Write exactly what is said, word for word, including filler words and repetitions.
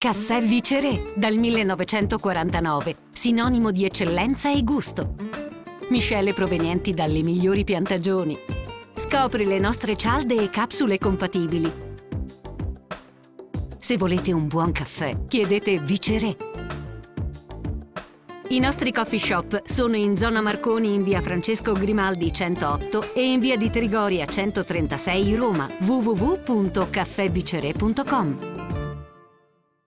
Caffè Viceré, dal millenovecentoquarantanove, sinonimo di eccellenza e gusto. Miscele provenienti dalle migliori piantagioni. Scopri le nostre cialde e capsule compatibili. Se volete un buon caffè, chiedete Viceré. I nostri coffee shop sono in zona Marconi in via Francesco Grimaldi centootto e in via di Trigoria centotrentasei Roma. w w w punto caffè viceré punto com.